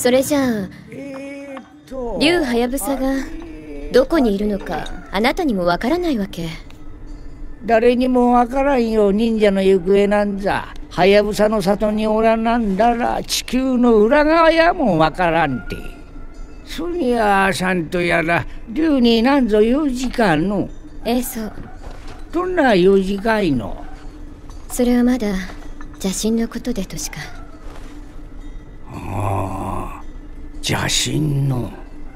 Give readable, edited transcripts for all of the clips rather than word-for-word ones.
それじゃあ竜はやぶさがどこにいるのかあなたにもわからないわけ？ 誰にもわからんよ忍者の行方なんざ。はやぶさの里におらなんだら地球の裏側やもわからんて。ソニアさんとやら竜になんぞ用事かの？ そう。 どんな用事かいの？ それはまだ邪神のことでとしか。 ああ、邪神の。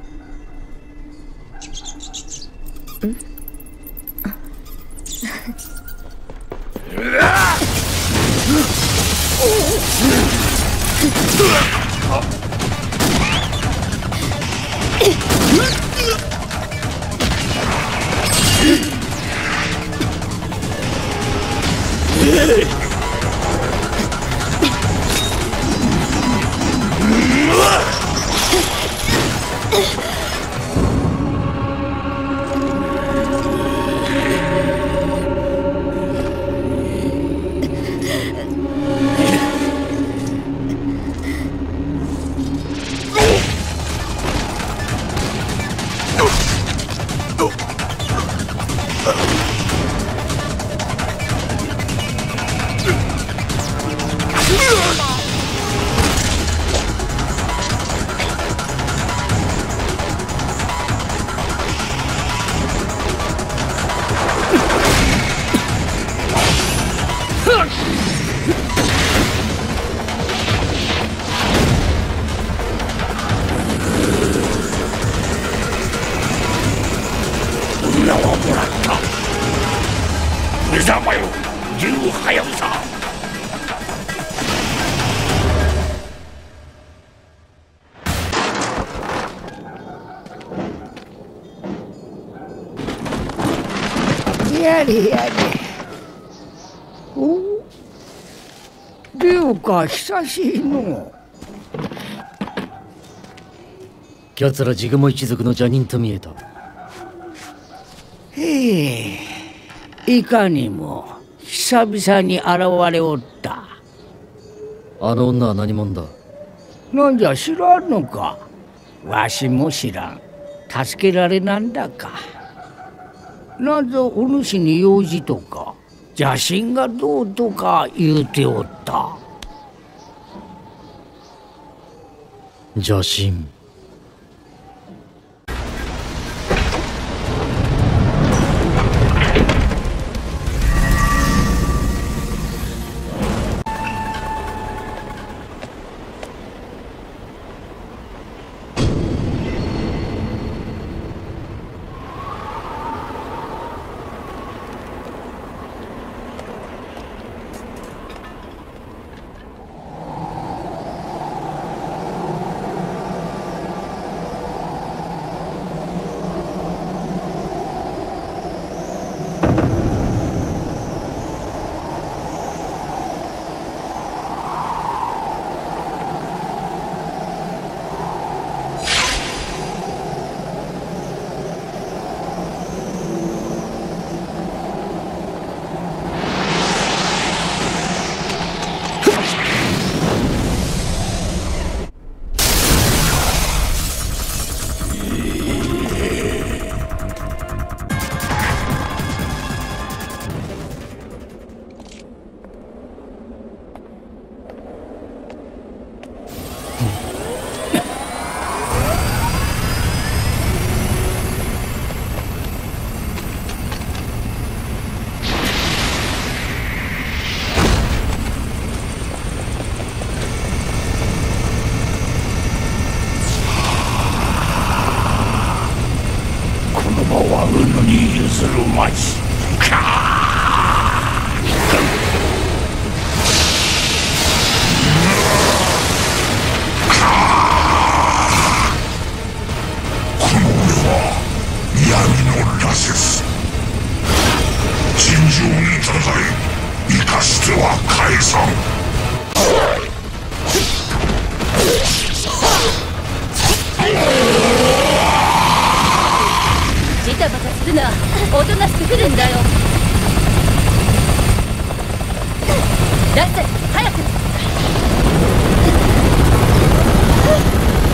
女はもらった。目覚まよ竜はやぶさ。やれやれ。お竜か久しいの。 奴らジグモ一族の邪人と見えた。 へえ、いかにも久々に現れおった。 あの女は何者だ？ なんじゃ知らんのか？わしも知らん。助けられなんだか。なぜお主に用事とか邪神がどうとか言うておった。 邪神。 するまち。この俺は闇のラセス。尋常に戦い生かしては返さん。 ジタバタするな。おとなしく来るんだよ。ラッセル、早く。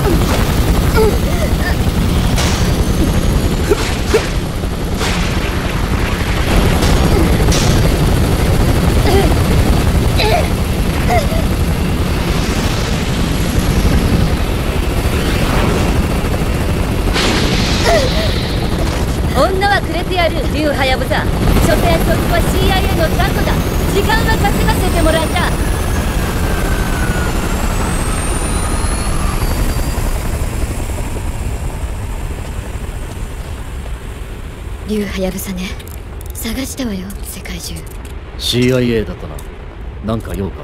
女はくれてやる、竜はやぶさ。所詮そこは CIA の雑魚だ。時間は稼がせてもらった。竜はやぶさね。探したわよ、世界中。 CIA だとな。なんか用か？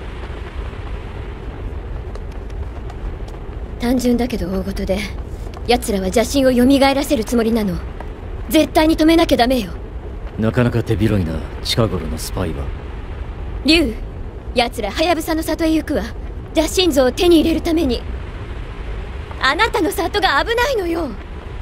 単純だけど大事で、奴らは邪神を蘇らせるつもりなの。絶対に止めなきゃダメよ。 なかなか手広いな、近頃のスパイは。 竜、奴らはやぶさの里へ行くわ。邪神像を手に入れるために。あなたの里が危ないのよ。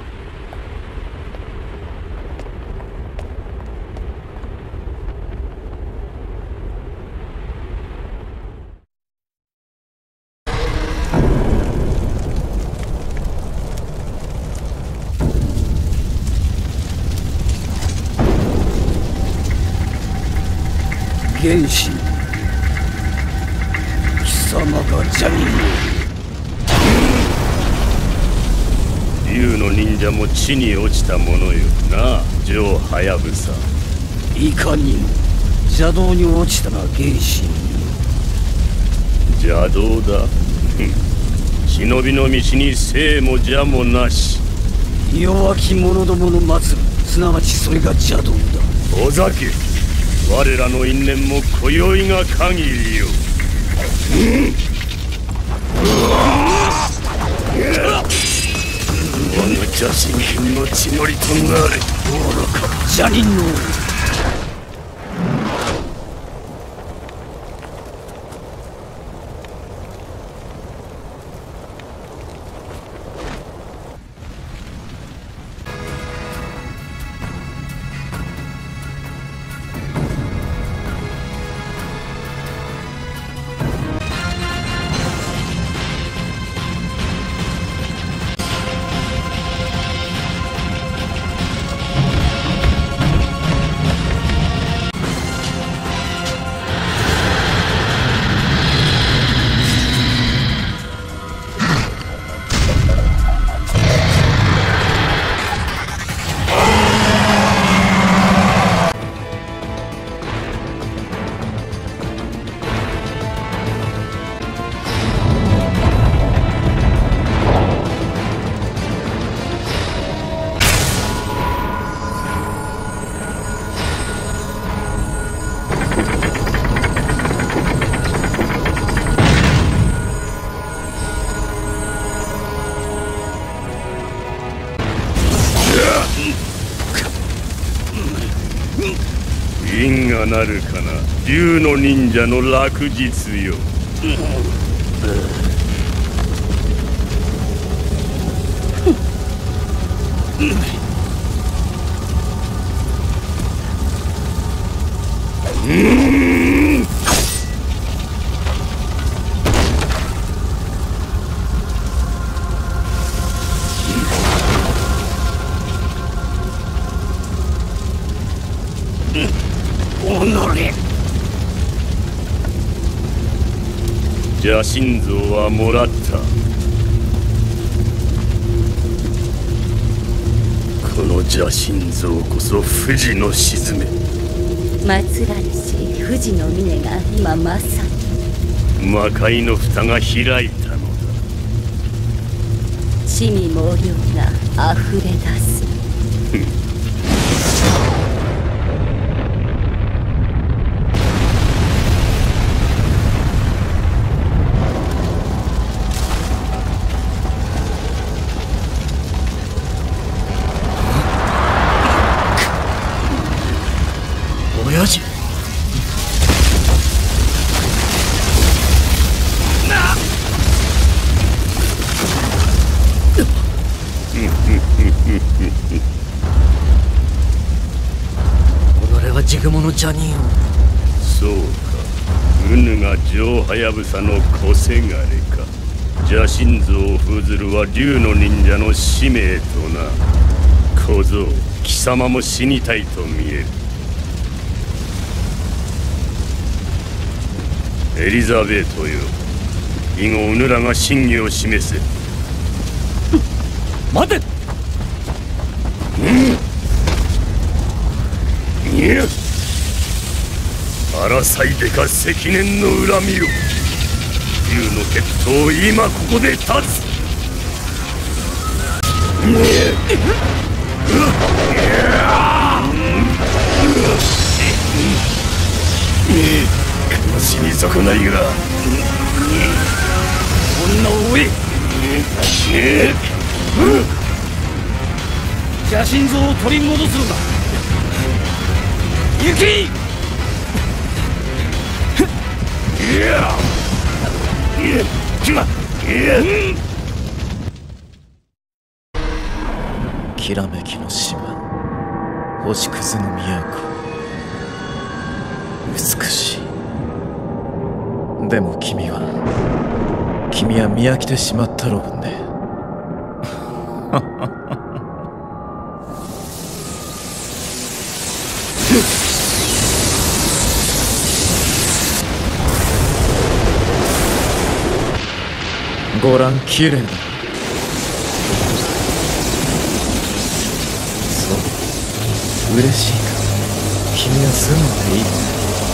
原神、貴様が邪人竜の忍者も地に落ちたものよな、ジョー・ハヤブサ。 いかにも邪道に落ちたな。原神、 邪道だ。忍びの道に生も邪もなし。 弱き者どもの末路、すなわちそれが邪道だ。 おざけ、我らの因縁も今宵が限りよ。我が邪神剣の血のりとなれ。 愚か邪人の因がなるかな、竜の忍者の落日よ。邪神像はもらった。この邪神像こそ富士の鎮め。 祀られし富士の峰が今まさに魔界の蓋が開いたのだ。 地味猛量が溢れ出す。 親父。己はジグモの邪人を。 そうか、ウヌがジョー・ハヤブサの小せがれか。 邪神像を封ずるは竜の忍者の使命とな。小僧、貴様も死にたいと見える。エリザベートよ、以後うぬらが真偽を示せ。 待て。 争いでか積年の恨みよ。竜の決闘を今ここで立つ。悲しみ損ないが女を追え。 邪神像を取り戻すのだ。行け。 きらめきの島、星屑の都、美しい。でも君は見飽きてしまったろうね。ご覧、綺麗だ。そう、嬉しいか。君は素直でいいね。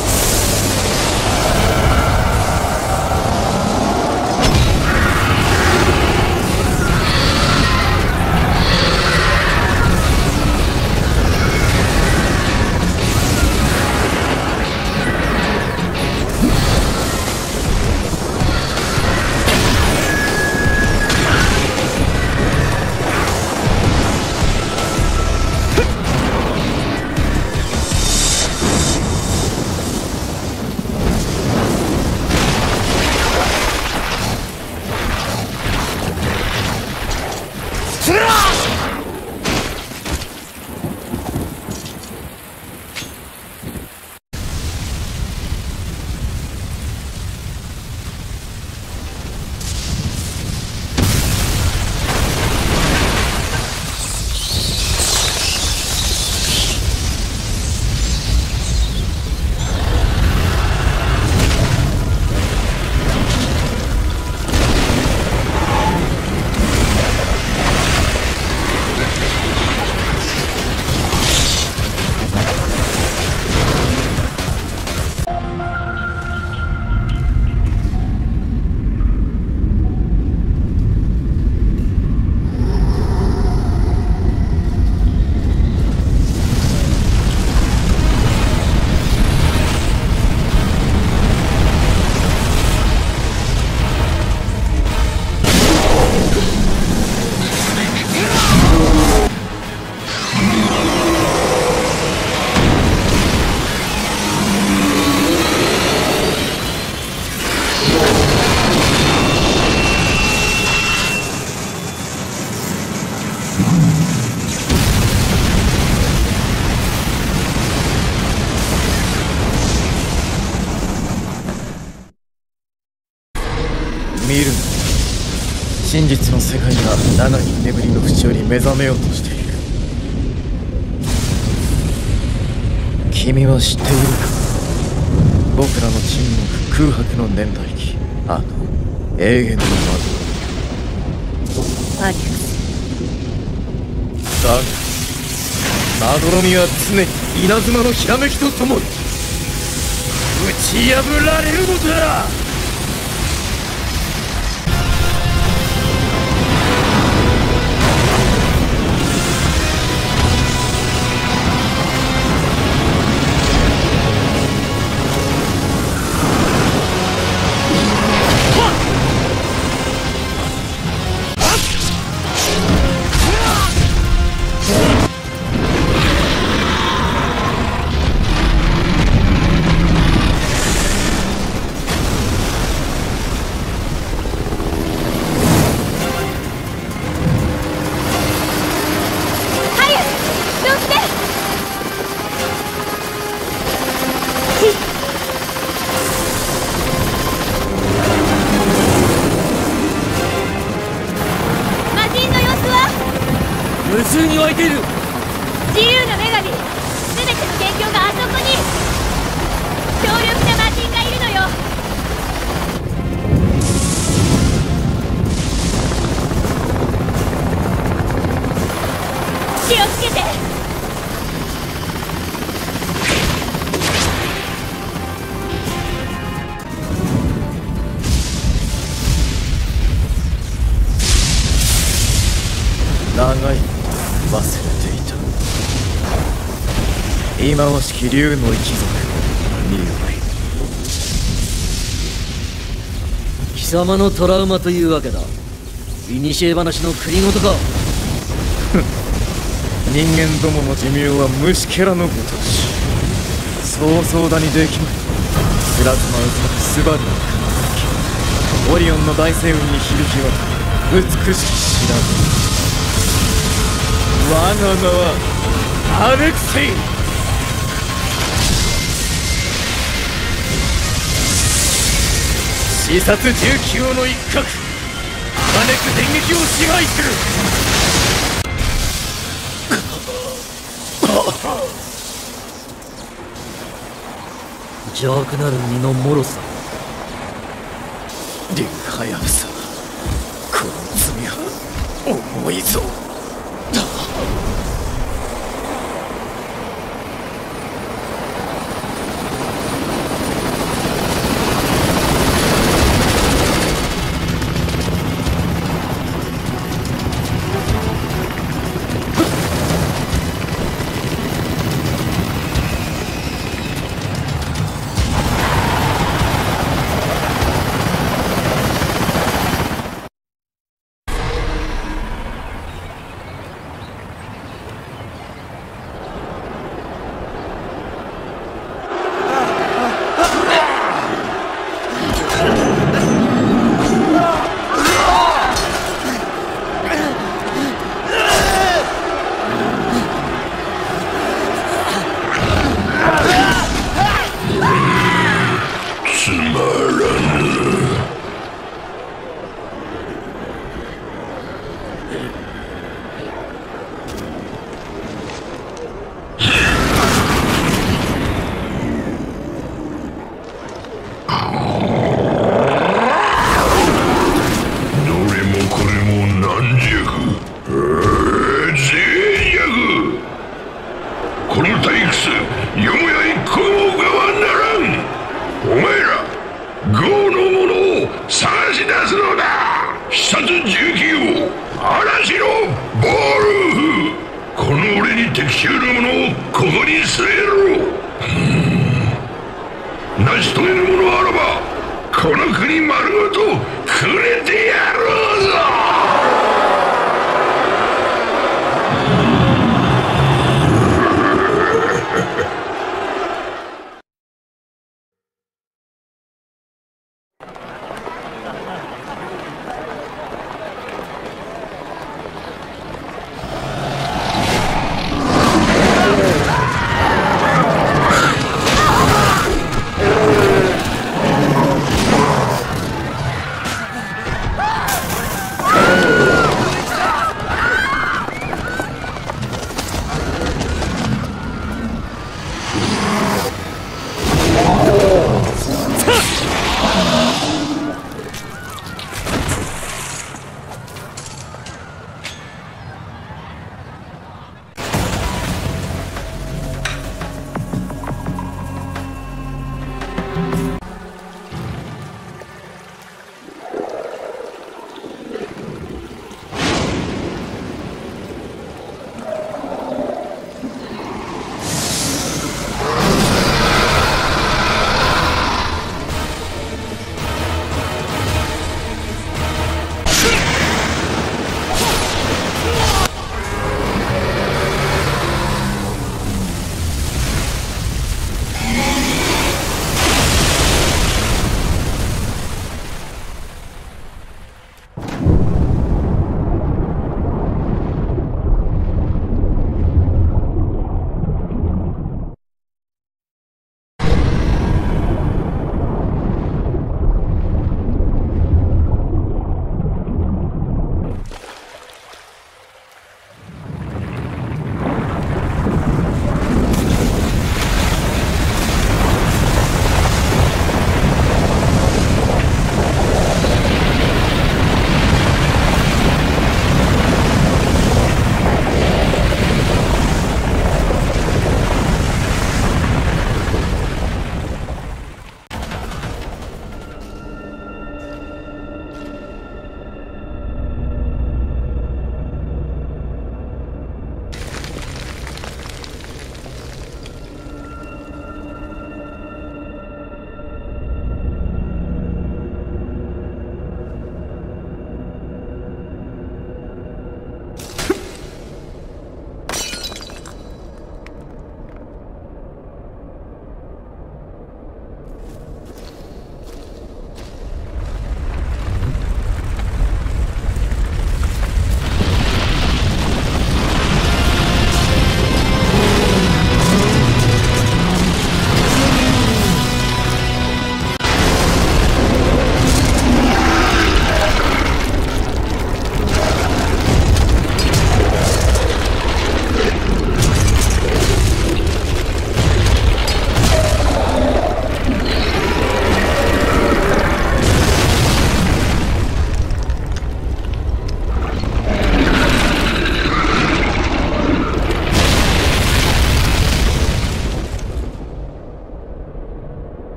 見るな。真実の世界が長い眠りの淵より目覚めようとしている。君は知っているか。僕らの沈黙、空白の年代記、あの永遠のアリウス。 窓だがまどろみは常に稲妻のひらめきとともに打ち破られるのだ。 無数に湧いている。 自由の女神、全ての元凶があそこに。強力な魔人がいるのよ。気をつけて。 長い忘れていた。忌まわしき竜の一族に貴様のトラウマというわけだ。古話の国ごとか。 人間どもの寿命は虫けらのごとし、そうそうだにできまい。プラズマウサスバルの輝き、オリオンの大星雲に響き渡る美しき知らず。我が名はアレクセイ。視察19の一角、招く電撃を支配する。 邪悪なる身の脆さ。 竜ハヤブサ、この罪は重いぞ。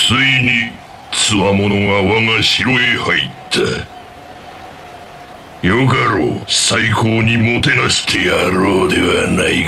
ついにつわものが我が城へ入った。よかろう、最高にもてなしてやろうではないか。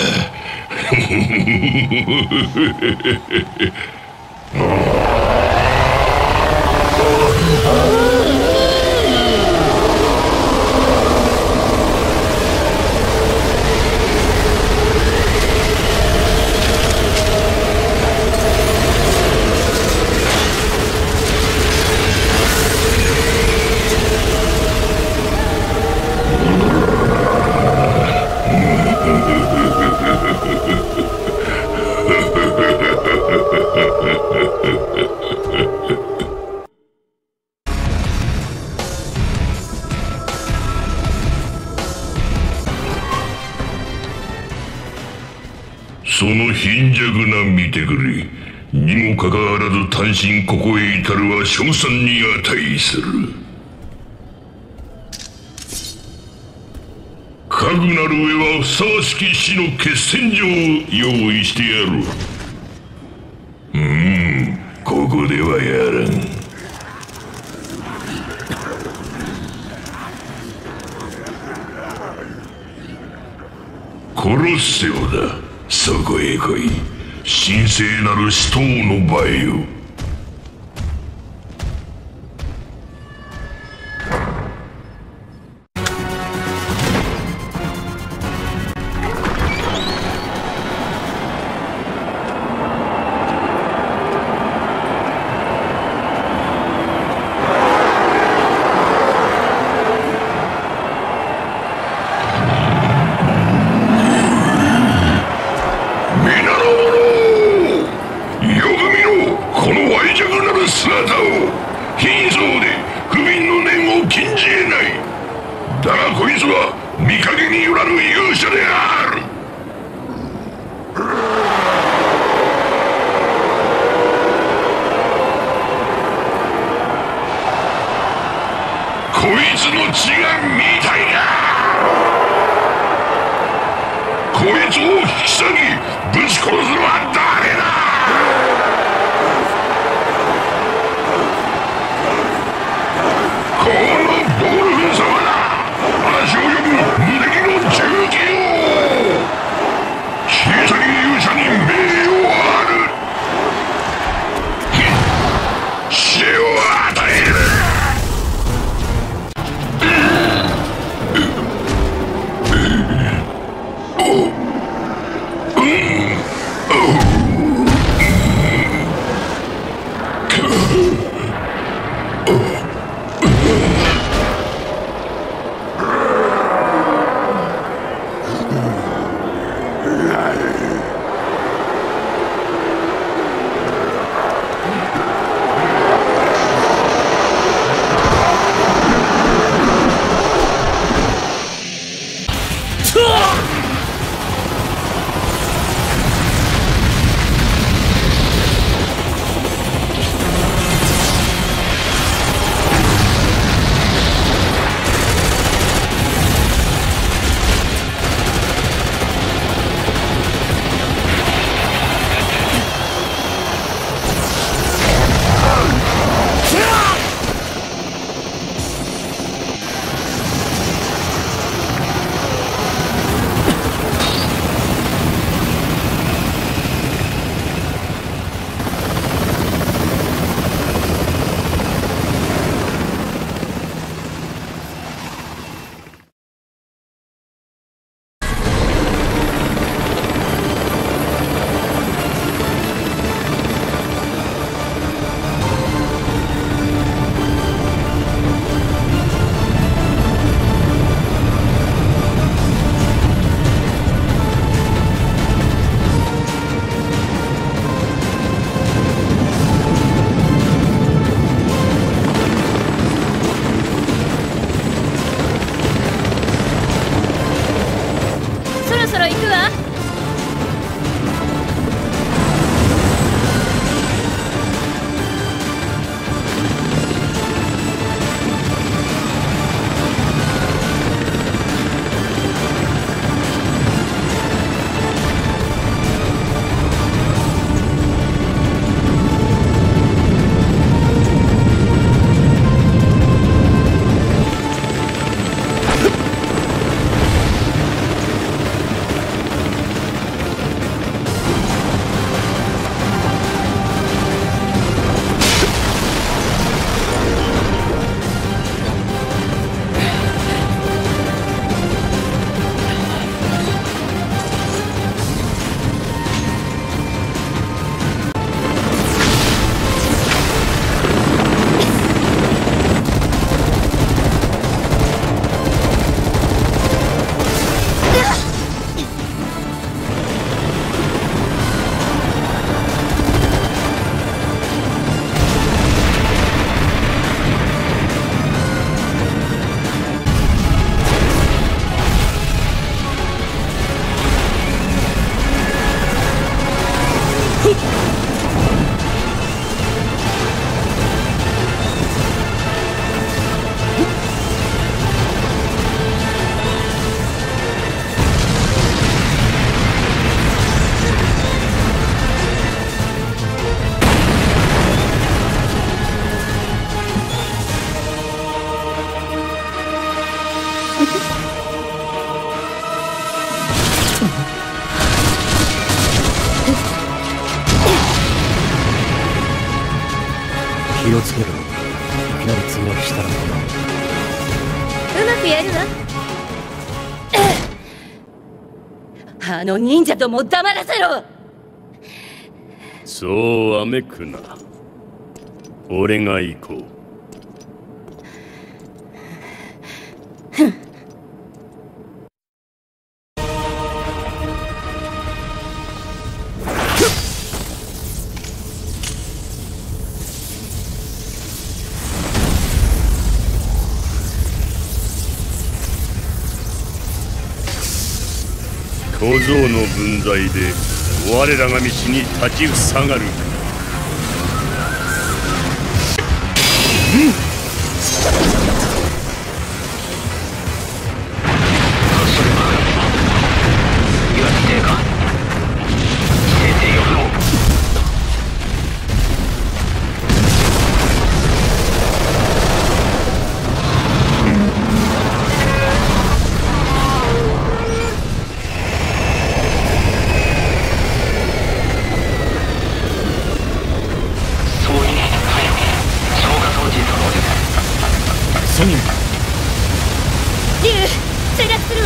その貧弱な見てくれにもかかわらず単身ここへ至るは称賛に値する。かくなる上はふさわしき死の決戦場を用意してやろう。ここではやらん。コロッセオだ。そこへ来い。神聖なる死闘の場へよ。 気をつけろ。いきなり墜落したらな。 うまくやるわ。 あの忍者どもを黙らせろ。 そうわめくな。俺が行こう。小僧の分際で我らが道に立ちふさがるか。 竜、墜落するわ。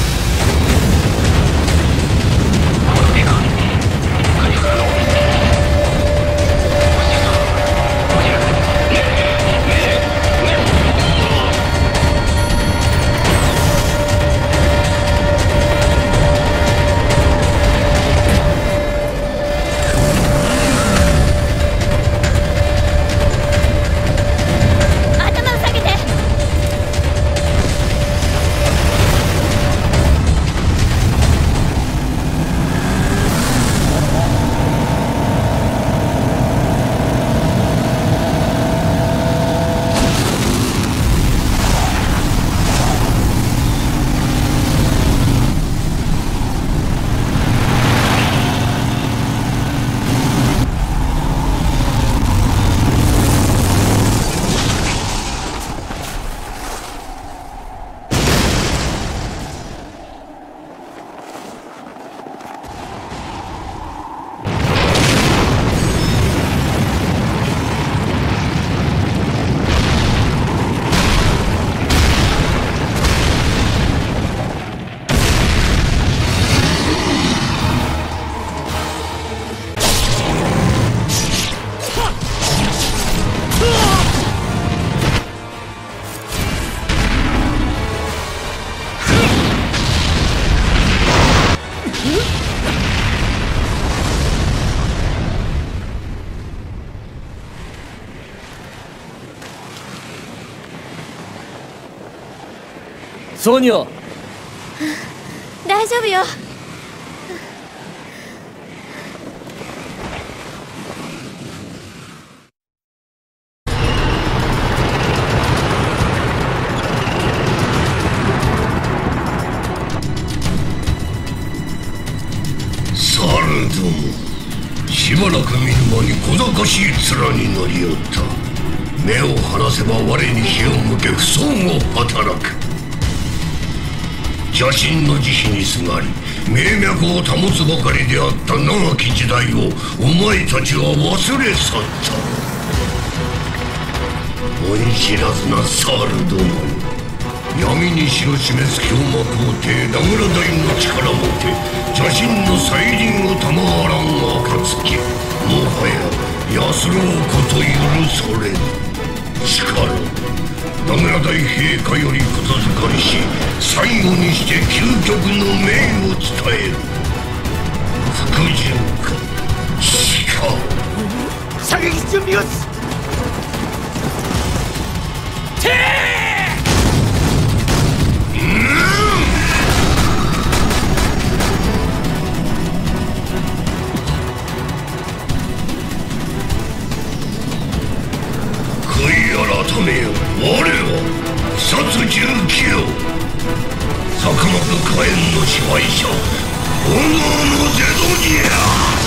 ソニア、 大丈夫よ。 猿ども、しばらく見る間に小賢しい面になりよった。目を離せば我に火を向け不相を働く。邪神の慈悲にすがり名脈を保つばかりであった長き時代をお前たちは忘れ去った。恩知らずな猿ども、闇に知を示す強魔皇帝ダグラダイの力もて邪神の再臨を賜らん暁、もはや安らうこと許されぬ。しかるダグラ大陛下より言づかりし最後にして究極の命を伝える。服従か死か。 射撃準備をつて悔い改めよ我は殺重清、坂本火炎の支配者炎のゼドニア。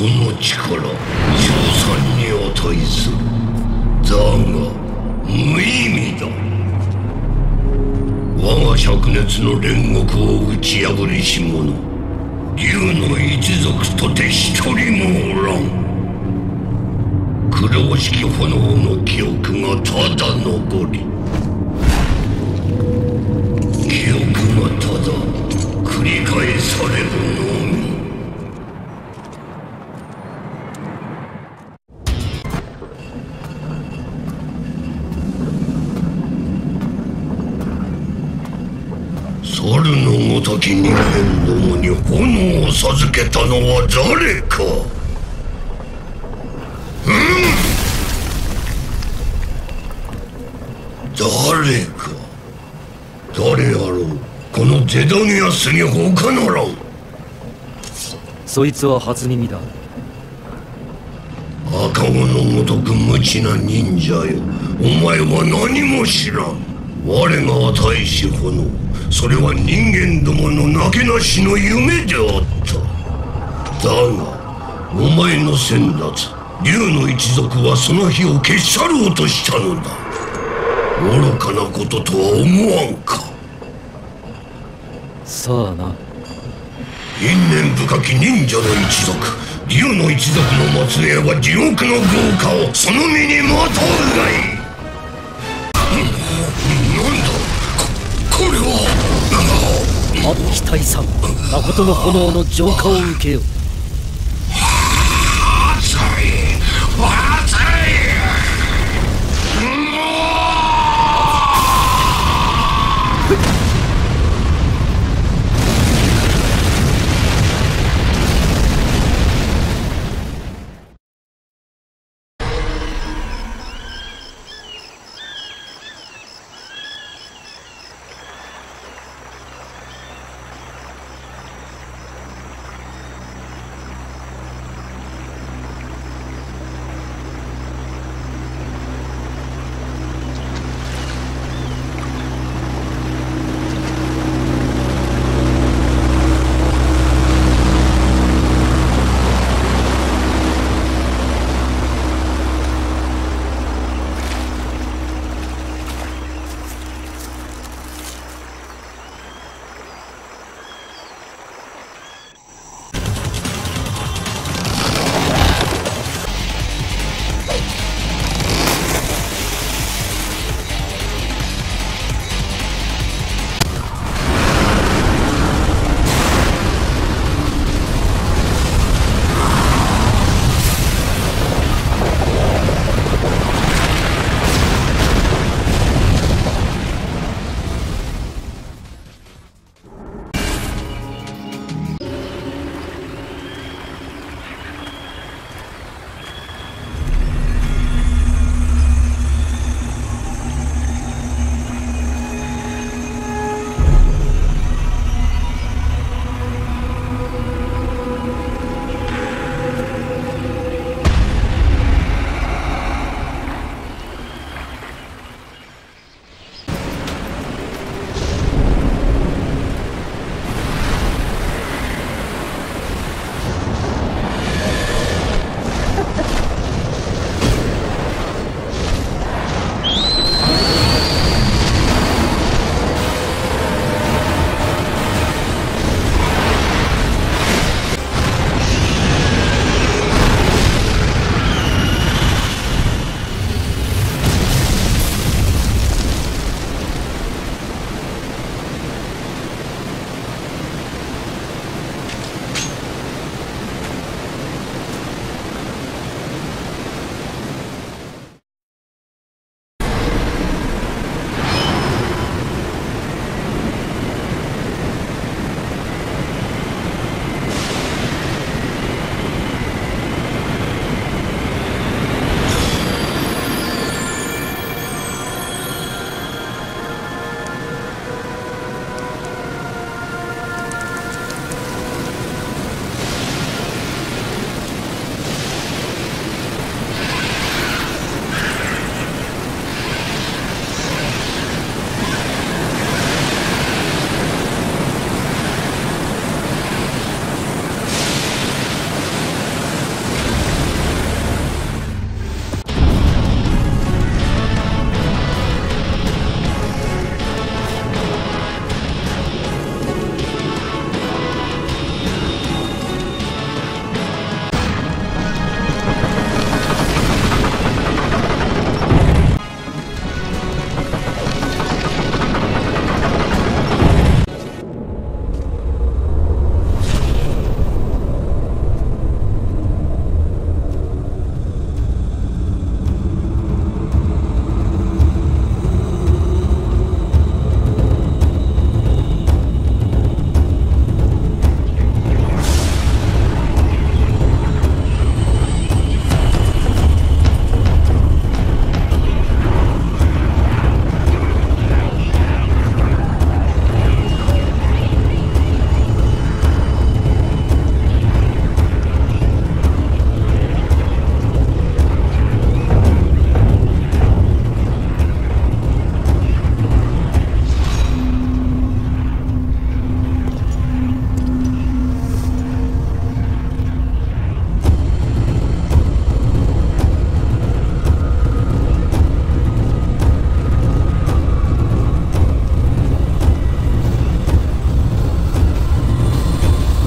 その力称賛に値する。だが無意味だ。我が灼熱の煉獄を打ち破りし者竜の一族とて一人もおらん。黒式炎の記憶がただ残り、記憶がただ繰り返されるのみ。猿のごとき人間どもに炎を授けたのは誰か。誰か。誰やろう。このデダニアスに他ならん。 そいつは初耳だ。 赤子のごとく無知な忍者よ。お前は何も知らん。我が与えし炎、それは人間どものなけなしの夢であった。だがお前の先達竜の一族はその日を消し去ろうとしたのだ。愚かなこととは思わんか。 さあな。 因縁深き忍者の一族竜の一族の末裔は地獄の業火をその身にまとうがいい。これは悪鬼退散、誠の炎の浄化を受けよ。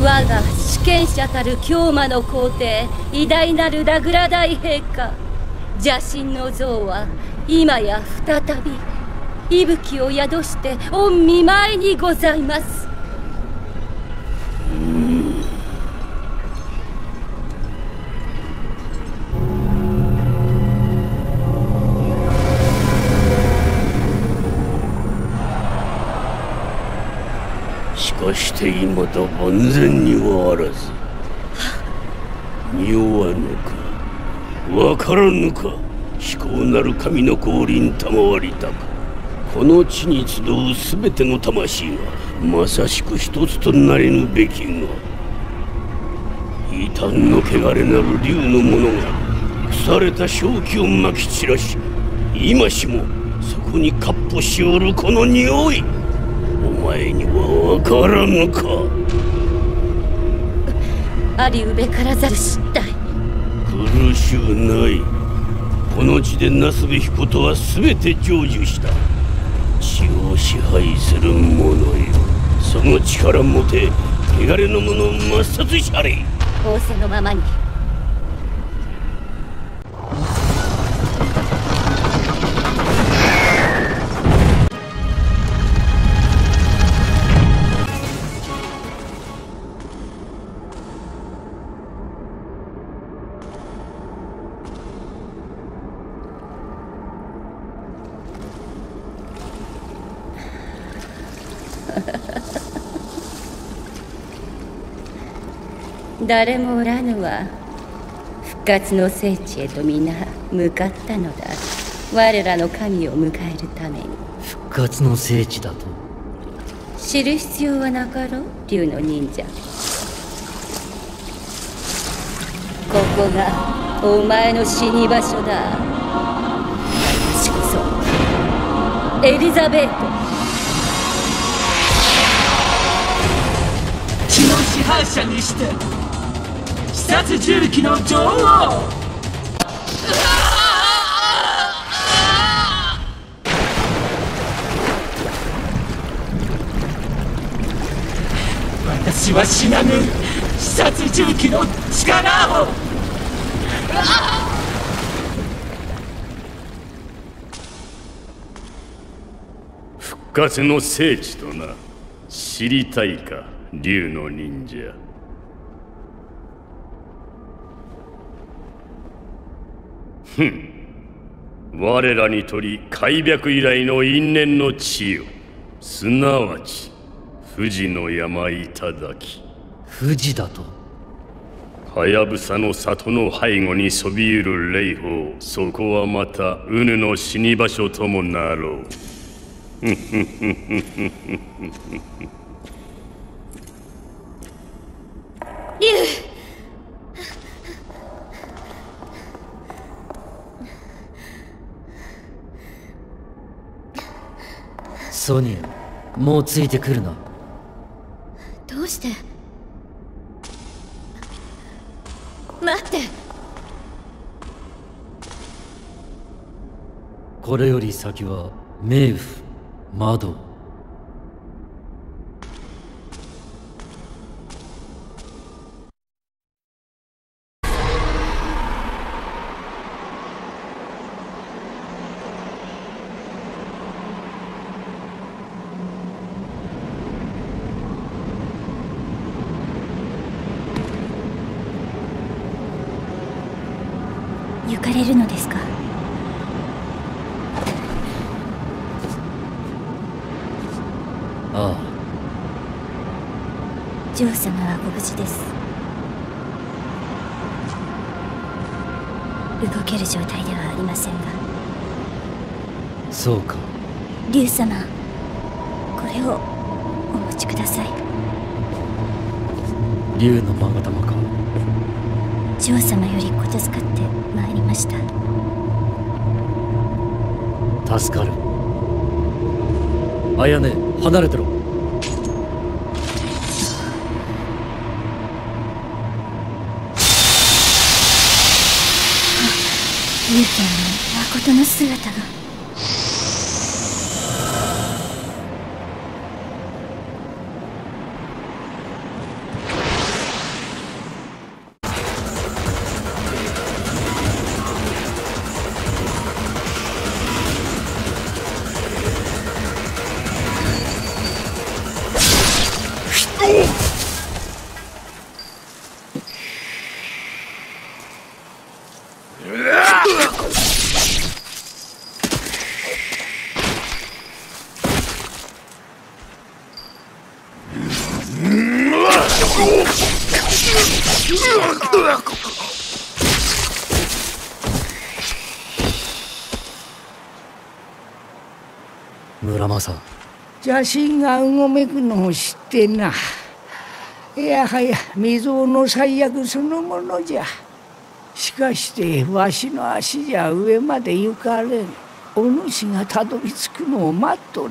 我が主権者たる京魔の皇帝偉大なるラグラ大陛下、邪神の像は今や再び息吹を宿して御見舞いにございます。 しかして今だ万全にはあらず。匂わぬかわからぬか、至高なる神の降臨賜りたく、この地に集うすべての魂がまさしく一つとなれぬべきが、異端の汚れなる竜の者が腐れた正気をまき散らし、今しもそこに闊歩しおるこの匂い、お前にはわからぬか。 ありうべからざる失態。 苦しゅうない。この地でなすべきことは全て成就した。地を支配する者よ、その力もて汚れの者を抹殺しゃれ。 仰せのままに。誰もおらぬは復活の聖地へと皆向かったのだ。我らの神を迎えるために。 復活の聖地だと？ 知る必要はなかろう、竜の忍者。ここがお前の死に場所だ。私こそエリザベート、 地の支配者にして視察重機の女王。私は死なぬ視察重機の力を。 復活の聖地とな。知りたいか、竜の忍者。我らにとり開闢以来の因縁の地よ、すなわち富士の山頂き。 富士だと？ はやぶさの里の背後にそびえる霊峰、そこはまたウヌの死に場所ともなろう。 竜、 ソニア、もうついてくるな。 どうして？待って。 これより先は冥府、窓。 行かれるのですか？ ああ。 ジョー様はご無事です。動ける状態ではありませんが。 そうか。 竜様、これをお持ちください。 竜の勾玉か。 ジョー様よりことづかってまいりました。 助かる。あやね、離れてろ。 竜家の誠の姿が。 村正。 邪神がうごめくのを知ってな。いやはや未曾有の最悪そのものじゃ。しかしてわしの足じゃ上まで行かれん。お主がたどり着くのを待っとった。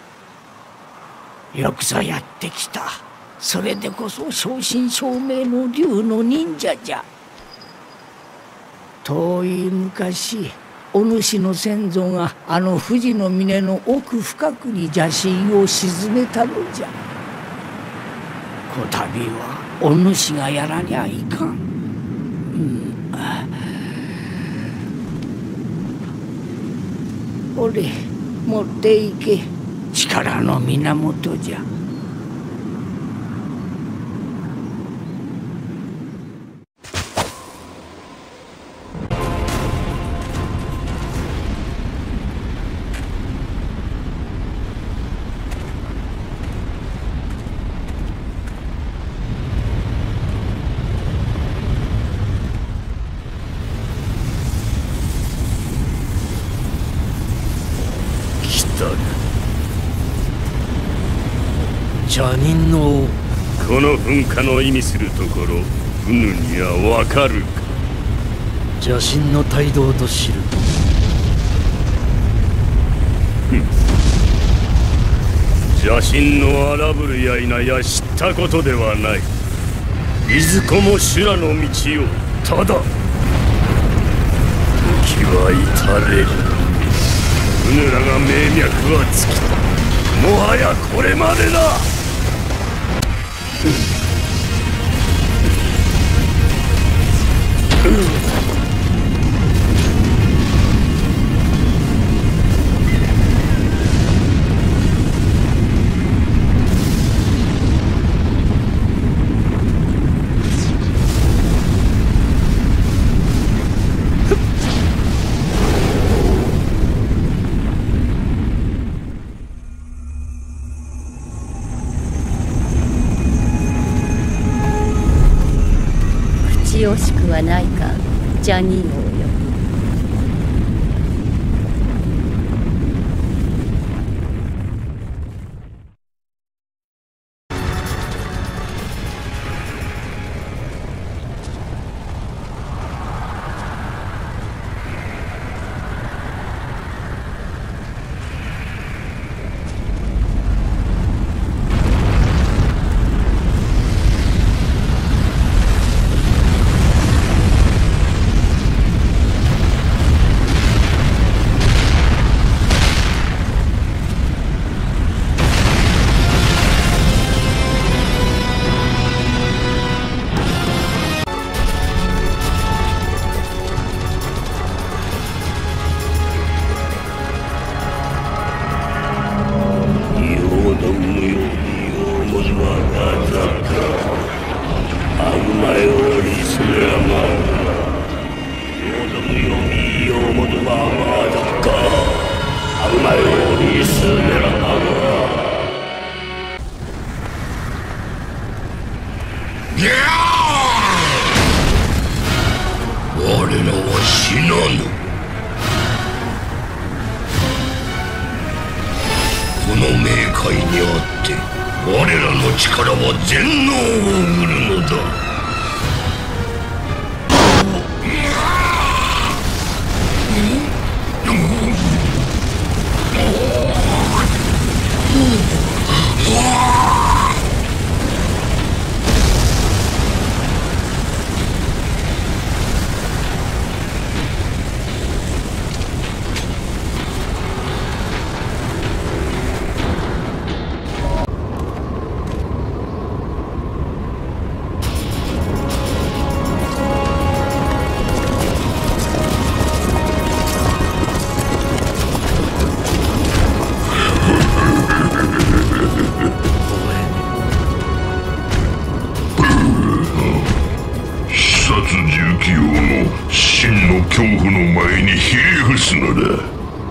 よくぞやってきた。それでこそ正真正銘の竜の忍者じゃ。遠い昔お主の先祖があの富士の峰の奥深くに邪神を鎮めたのじゃ。こたびはお主がやらにゃいかん。俺持っていけ。力の源じゃ。 邪人のこの噴火の意味するところ、うぬにはわかるか。 邪神の帯同と知る。 邪神の荒ぶるやいなや知ったことではない。いずこも修羅の道をただ時は至れる。うぬらが命脈は尽きた。もはやこれまでだ。 惜しくはないか、邪人王よ。 この冥界にあって我らの力は全能を得るのだ。真の恐怖の前にひれ伏すのだ。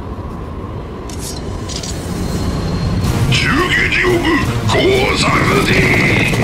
銃撃をこうさるで。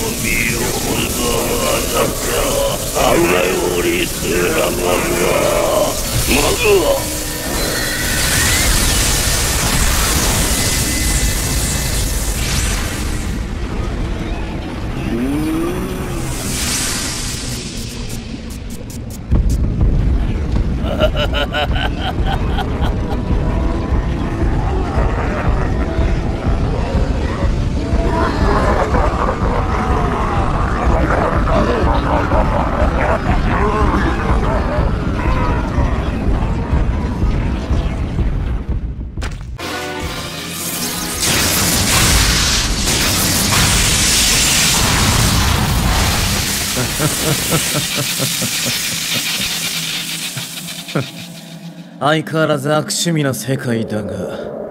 相変わらず悪趣味な世界だが、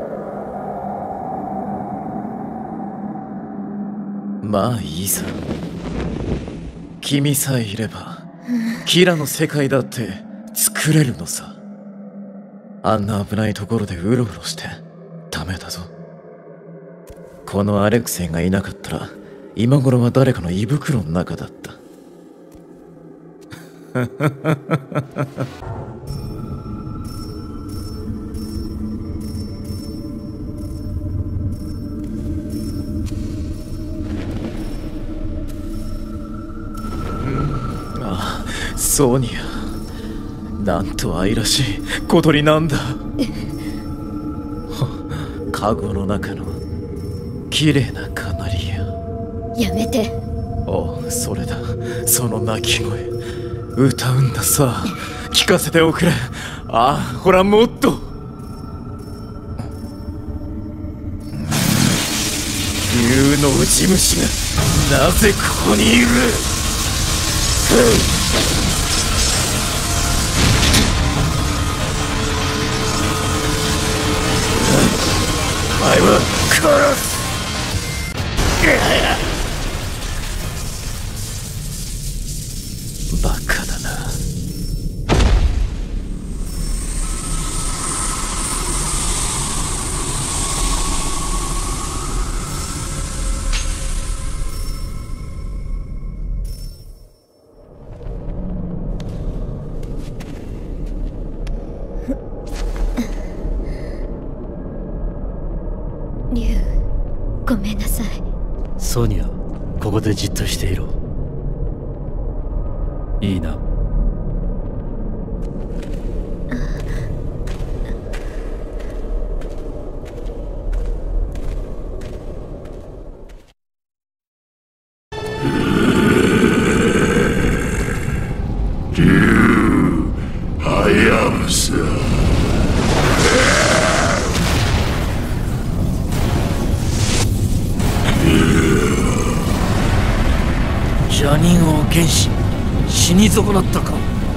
まあいいさ。君さえいればキラの世界だって作れるのさ。あんな危ないところでうろうろしてダメだぞ。このアレクセイがいなかったら今頃は誰かの胃袋の中だった。ソニア、なんと愛らしい小鳥なんだ。カゴの中の綺麗なカナリア。 やめて。 おう、それだ。その鳴き声歌うんださ。聞かせておくれ。ああ、ほらもっと。竜のウジ虫がなぜここにいる。お前は殺す。バカだな。 竜、ごめんなさい。 ソニア、ここでじっとしていろ。いいな。 はやぶさ。 ジャニン王剣士、死に損なったか。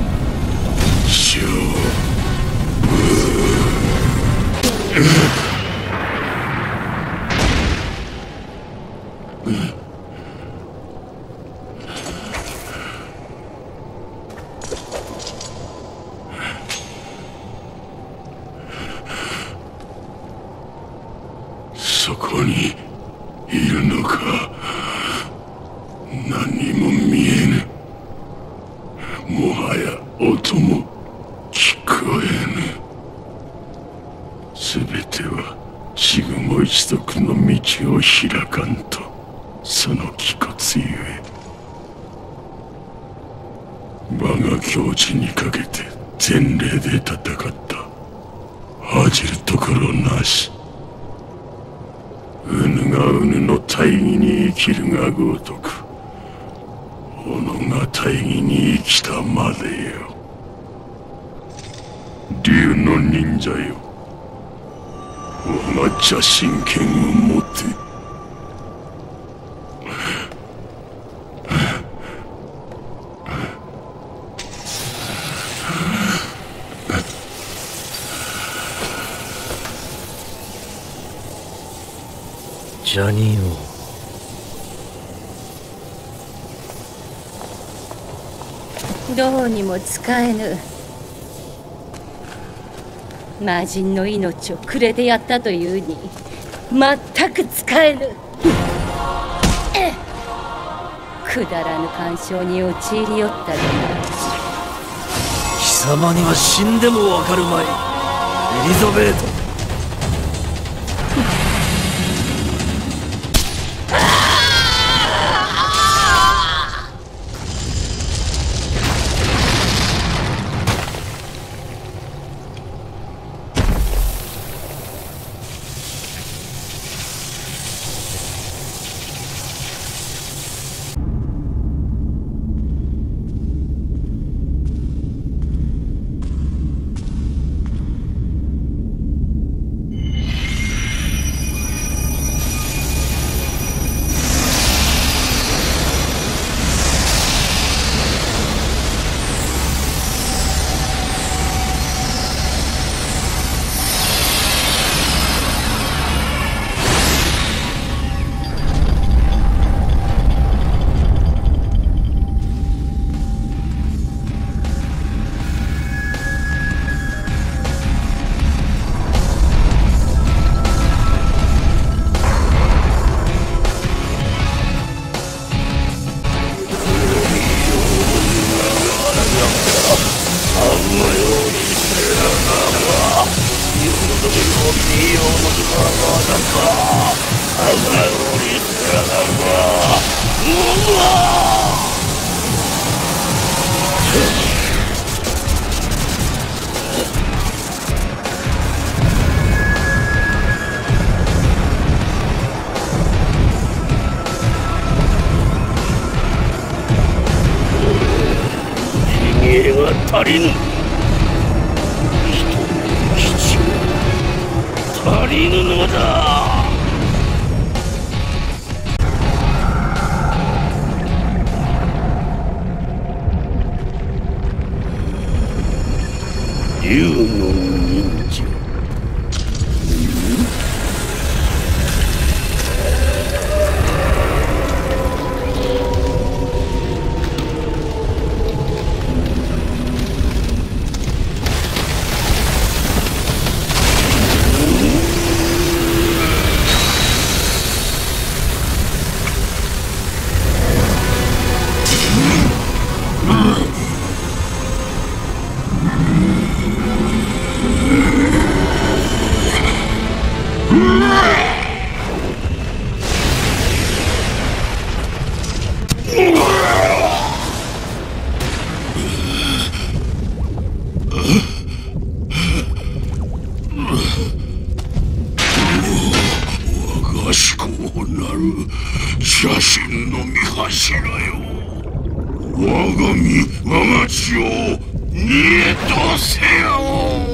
そこにいるのか。何も見えぬ。もはや音も聞こえぬ。すべてはシグモ一族の道を開かんと、その気骨ゆえ。我が境地にかけて前例で戦った。恥じるところなし。うぬがうぬの大義に生きるがごとく、己が大義に生きたまでよ。竜の忍者よ、我が邪神剣を持て。 ジャニー王、 どうにも使えぬ。魔人の命をくれてやったというに全く使えぬ。 くだらぬ干渉に陥りよったでな。 貴様には死んでもわかるまい、エリザベート。 足りぬ。人の基地が足りぬのだ。竜の忍者。我が思考なる邪神の御柱よ、我が身我が血を煮えとせよ。